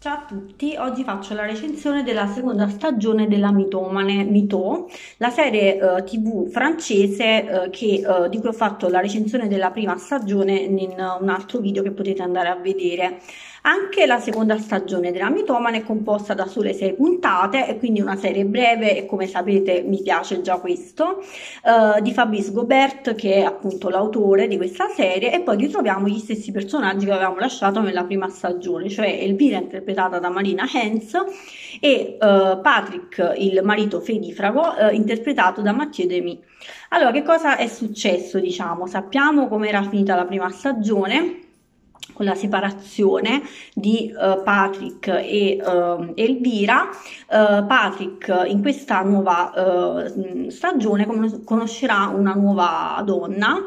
Ciao a tutti, oggi faccio la recensione della seconda stagione della Mitomane, Mito, la serie TV francese di cui ho fatto la recensione della prima stagione in un altro video che potete andare a vedere. Anche la seconda stagione della Mitomane è composta da sole 6 puntate, e quindi una serie breve e come sapete mi piace già questo, di Fabrice Gobert, che è appunto l'autore di questa serie, e poi ritroviamo gli stessi personaggi che avevamo lasciato nella prima stagione, cioè Elvira interpretata da Marina Hens e Patrick, il marito fedifrago, interpretato da Mathieu Demy. Allora, che cosa è successo, diciamo? Sappiamo come era finita la prima stagione con la separazione di Patrick e Elvira. Patrick in questa nuova stagione conoscerà una nuova donna,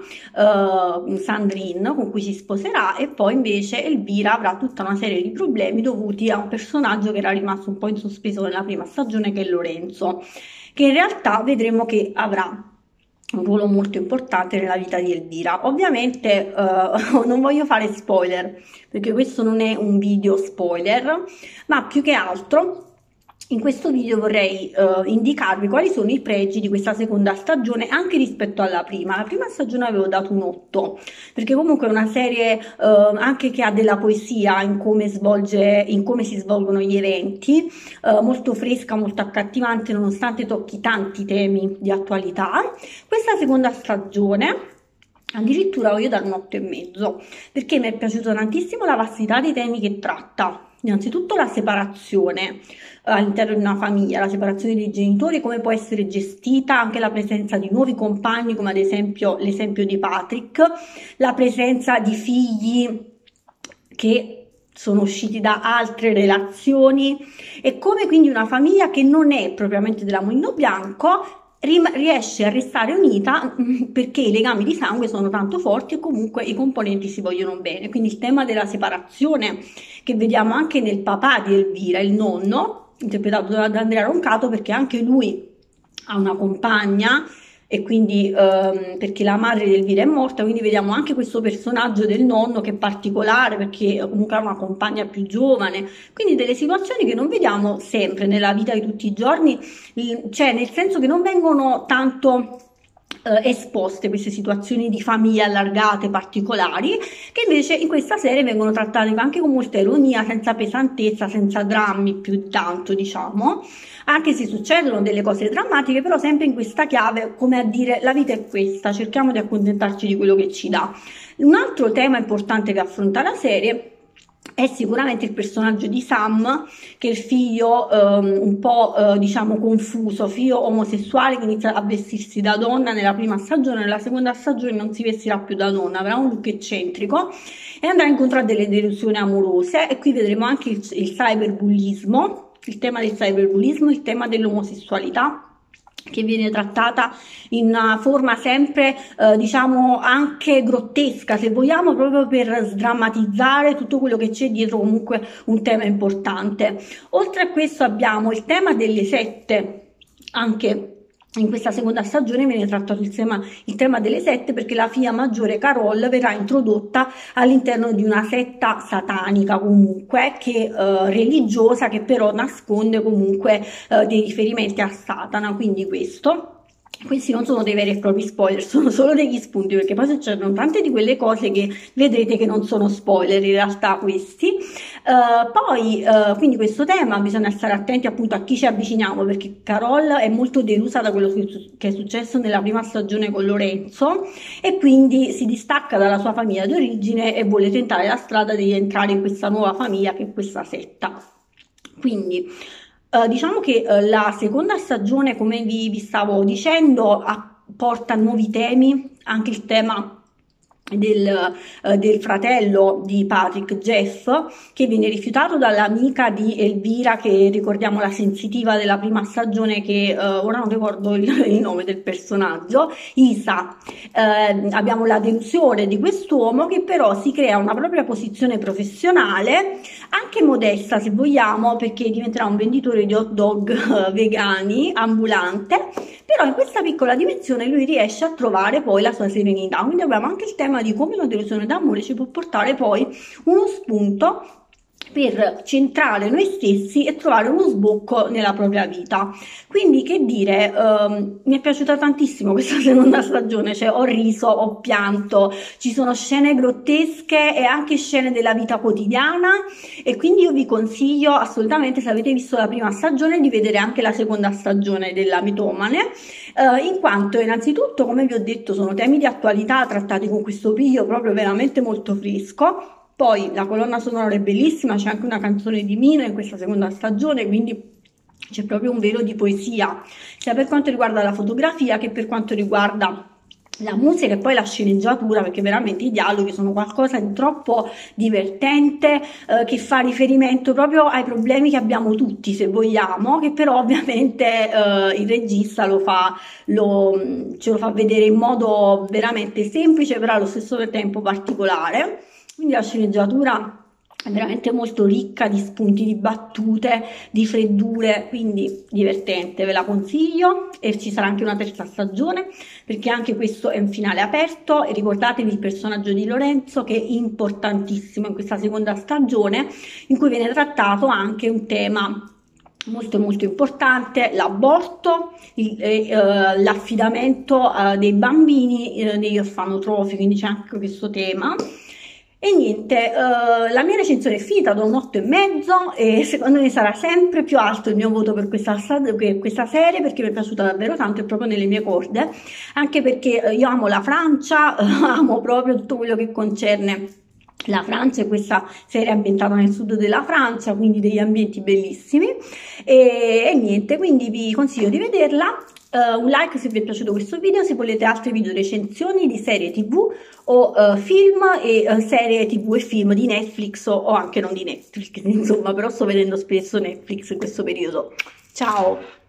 Sandrine, con cui si sposerà, e poi invece Elvira avrà tutta una serie di problemi dovuti a un personaggio che era rimasto un po' in sospeso nella prima stagione, che è Lorenzo, che in realtà vedremo che avrà un ruolo molto importante nella vita di Elvira. Ovviamente non voglio fare spoiler, perché questo non è un video spoiler, ma più che altro in questo video vorrei indicarvi quali sono i pregi di questa seconda stagione anche rispetto alla prima. La prima stagione avevo dato un 8, perché comunque è una serie anche che ha della poesia in come si svolgono gli eventi, molto fresca, molto accattivante, nonostante tocchi tanti temi di attualità. Questa seconda stagione addirittura voglio dare un 8,5, perché mi è piaciuta tantissimo la vastità dei temi che tratta. Innanzitutto la separazione all'interno di una famiglia, la separazione dei genitori, come può essere gestita, anche la presenza di nuovi compagni, come ad esempio l'esempio di Patrick, la presenza di figli che sono usciti da altre relazioni, e come quindi una famiglia che non è propriamente della Mulino Bianco riesce a restare unita, perché i legami di sangue sono tanto forti e comunque i componenti si vogliono bene. Quindi il tema della separazione, che vediamo anche nel papà di Elvira, il nonno, interpretato da Andrea Roncato, perché anche lui ha una compagna, e quindi perché la madre di Elvira è morta, quindi vediamo anche questo personaggio del nonno che è particolare, perché comunque ha una compagna più giovane, quindi delle situazioni che non vediamo sempre nella vita di tutti i giorni, cioè nel senso che non vengono tanto esposte queste situazioni di famiglie allargate particolari, che invece in questa serie vengono trattate anche con molta ironia, senza pesantezza, senza drammi più tanto, diciamo, anche se succedono delle cose drammatiche, però sempre in questa chiave, come a dire: la vita è questa, cerchiamo di accontentarci di quello che ci dà. Un altro tema importante che affronta la serie è sicuramente il personaggio di Sam, che è il figlio un po' diciamo confuso, figlio omosessuale che inizia a vestirsi da donna nella prima stagione. Nella seconda stagione non si vestirà più da donna, avrà un look eccentrico e andrà incontro a delle delusioni amorose, e qui vedremo anche il cyberbullismo, il tema del cyberbullismo, il tema dell'omosessualità, che viene trattata in una forma sempre diciamo anche grottesca, se vogliamo, proprio per sdrammatizzare tutto quello che c'è dietro comunque un tema importante. Oltre a questo abbiamo il tema delle sette. Anche in questa seconda stagione viene trattato il tema delle sette, perché la figlia maggiore Carol verrà introdotta all'interno di una setta satanica, comunque che religiosa, che però nasconde comunque dei riferimenti a Satana. Quindi questi non sono dei veri e propri spoiler, sono solo degli spunti, perché poi succedono tante di quelle cose che vedrete che non sono spoiler in realtà questi. Quindi questo tema bisogna stare attenti appunto a chi ci avviciniamo, perché Carol è molto delusa da quello che è successo nella prima stagione con Lorenzo, e quindi si distacca dalla sua famiglia di origine e vuole tentare la strada di entrare in questa nuova famiglia, che è questa setta. Quindi diciamo che la seconda stagione, come vi stavo dicendo, porta nuovi temi, anche il tema del fratello di Patrick, Jeff, che viene rifiutato dall'amica di Elvira, che ricordiamo la sensitiva della prima stagione, che ora non ricordo il nome del personaggio, Isa. Abbiamo la delusione di quest'uomo, che però si crea una propria posizione professionale, anche modesta se vogliamo, perché diventerà un venditore di hot dog vegani ambulante, però in questa piccola dimensione lui riesce a trovare poi la sua serenità. Quindi abbiamo anche il tema di come una delusione d'amore ci può portare poi uno spunto per centrare noi stessi e trovare uno sbocco nella propria vita. Quindi, che dire, mi è piaciuta tantissimo questa seconda stagione, cioè ho riso, ho pianto, ci sono scene grottesche e anche scene della vita quotidiana, e quindi io vi consiglio assolutamente, se avete visto la prima stagione, di vedere anche la seconda stagione della Mitomane, in quanto innanzitutto, come vi ho detto, sono temi di attualità trattati con questo piglio proprio veramente molto fresco. Poi la colonna sonora è bellissima, c'è anche una canzone di Mino in questa seconda stagione, quindi c'è proprio un velo di poesia, sia per quanto riguarda la fotografia che per quanto riguarda la musica e poi la sceneggiatura, perché veramente i dialoghi sono qualcosa di troppo divertente, che fa riferimento proprio ai problemi che abbiamo tutti, se vogliamo, che però ovviamente il regista ce lo fa vedere in modo veramente semplice, però allo stesso tempo particolare. Quindi la sceneggiatura è veramente molto ricca di spunti, di battute, di freddure, quindi divertente, ve la consiglio. E ci sarà anche una terza stagione, perché anche questo è un finale aperto, e ricordatevi il personaggio di Lorenzo, che è importantissimo in questa seconda stagione, in cui viene trattato anche un tema molto molto importante: l'aborto, l'affidamento dei bambini negli orfanotrofi, quindi c'è anche questo tema. E niente, la mia recensione è finita, do un 8,5, e secondo me sarà sempre più alto il mio voto per questa serie, perché mi è piaciuta davvero tanto, è proprio nelle mie corde, anche perché io amo la Francia, amo proprio tutto quello che concerne la Francia, e questa serie è ambientata nel sud della Francia, quindi degli ambienti bellissimi, e niente, quindi vi consiglio di vederla. Un like se vi è piaciuto questo video. Se volete altri video recensioni di serie tv o film e serie tv e film di Netflix o anche non di Netflix, insomma, però sto vedendo spesso Netflix in questo periodo. Ciao!